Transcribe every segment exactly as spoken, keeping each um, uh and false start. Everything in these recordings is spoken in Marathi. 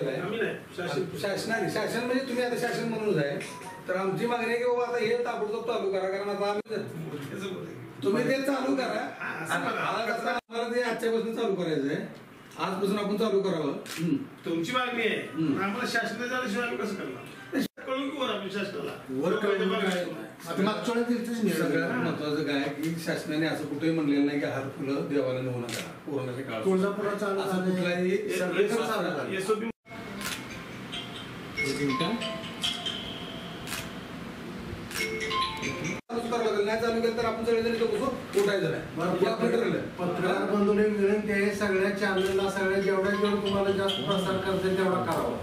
शासनाने शासन म्हणजे तुम्ही आता शासन म्हणूनच आहे तर आमची मागणी आहे की बाबा आता हे ताबडतोब चालू करा कारण आता आम्ही तुम्ही ते चालू करा आम्हाला ते आजच्यापासून चालू करायचं आहे आजपासून आपण चालू करावं तुमची मागणी आहे आम्हाला शासनाने झाल्याशिवाय आम्ही कसं करणार कळून की वर आपण शासनाला वर सगळ्यात महत्वाचं काय की शासनाने असं कुठेही म्हणलेलं नाही की हार फुलं देवाला नेऊ नका कोरोनाच्या काळात कुठलाही नाही चालू केलं तर आपण सगळेजण उठायचं नाही पत्रकार बंधूंनी विनंती आहे सगळ्या चॅनलला सगळ्या जेवढ्या जेवढं तुम्हाला जास्त प्रसार करता तेवढा करावा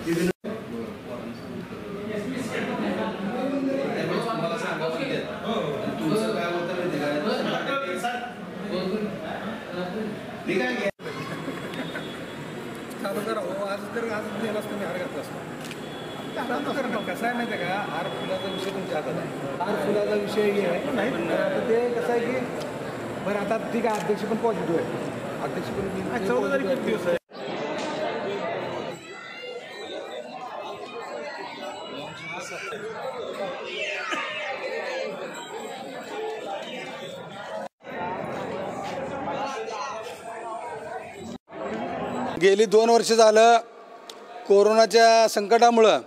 चालू करा हो आज तर आज दिलाच तुम्ही हार घातला असतो कसं आहे माहिती आहे का हार फुलाचा विषय तुमच्या हातात आहे हार फुलाचा विषय हे आहे पण आता ते कसं आहे की बरं आता ठीक आहे अध्यक्ष पण पॉझिटिव्ह आहे अध्यक्ष पण चौदा तारीख खूप दिवस आहे गेली दोन वर्ष झालं कोरोनाच्या संकटामुळं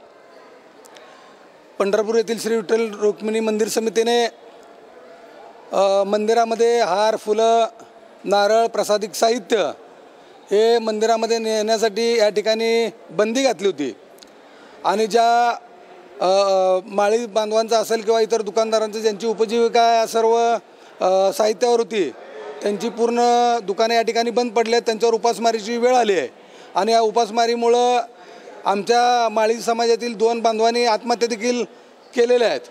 पंढरपूर येथील श्री विठ्ठल रुक्मिणी मंदिर समितीने मंदिरामध्ये हार फुलं नारळ प्रसादिक साहित्य हे मंदिरामध्ये नेण्यासाठी या ठिकाणी बंदी घातली होती आणि ज्या माळी बांधवांचा असेल किंवा इतर दुकानदारांचं ज्यांची उपजीविका सर्व साहित्यावर होती त्यांची पूर्ण दुकाने या ठिकाणी बंद पडले आहेत त्यांच्यावर उपासमारीची वेळ आली आहे आणि या उपासमारीमुळं आमच्या माळी समाजातील दोन बांधवांनी आत्महत्या देखील केलेल्या आहेत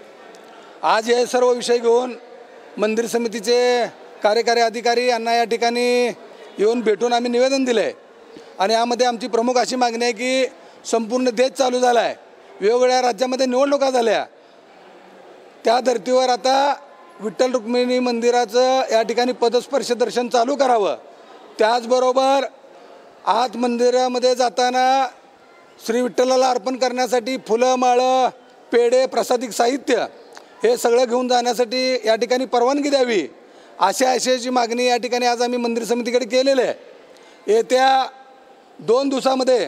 आज हे सर्व विषय घेऊन मंदिर समितीचे कार्यकारी अधिकारी यांना या ठिकाणी येऊन भेटून आम्ही निवेदन दिलं आहे आणि यामध्ये आमची प्रमुख अशी मागणी आहे की संपूर्ण देश चालू झाला आहे वेगवेगळ्या राज्यामध्ये निवडणुका झाल्या त्या धर्तीवर आता विठ्ठल रुक्मिणी मंदिराचं या ठिकाणी पदस्पर्श दर्शन चालू करावं त्याचबरोबर आत मंदिरामध्ये जाताना श्री विठ्ठलाला अर्पण करण्यासाठी फुलं माळं पेढे प्रसादिक साहित्य हे सगळं घेऊन जाण्यासाठी या ठिकाणी परवानगी द्यावी अशा आशयाची मागणी या ठिकाणी आज आम्ही मंदिर समितीकडे केलेली आहे येत्या दोन दिवसामध्ये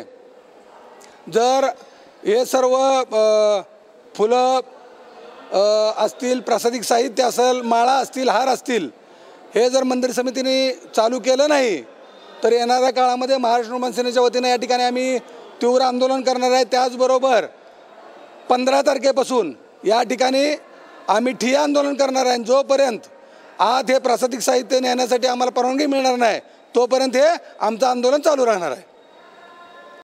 जर हे सर्व फुलं असतील प्रसादिक साहित्य असेल माळा असतील हार असतील हे जर मंदिर समितीने चालू केलं नाही तर येणाऱ्या काळामध्ये महाराष्ट्र नवमान सेनेच्या वतीने या ठिकाणी आम्ही तीव्र आंदोलन करणार आहे त्याचबरोबर पंधरा तारखेपासून या ठिकाणी आम्ही ठिय्या आंदोलन करणार आहे जोपर्यंत आत हे प्रसादिक साहित्य नेण्यासाठी आम्हाला परवानगी मिळणार नाही तोपर्यंत हे आमचं आंदोलन चालू राहणार आहे।